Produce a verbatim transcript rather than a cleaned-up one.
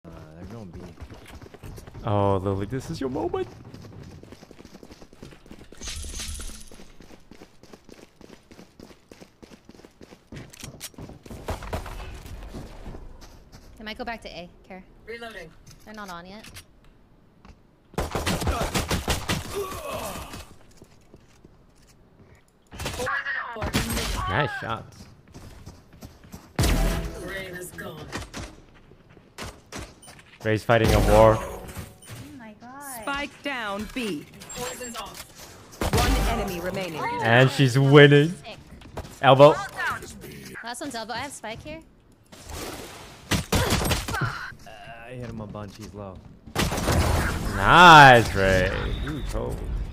Uh, they're going B. Oh, Lily, this is your moment. They might go back to A. Care. Reloading. They're not on yet. Nice shots. Brave is gone. Ray's fighting a war. Oh my god. Spike down B. Poison's off. One enemy remaining. And she's winning. Sick. Elbow. Last one's elbow. I have spike here. Uh, I hit him a bunch. He's low. Nice, Ray. You told.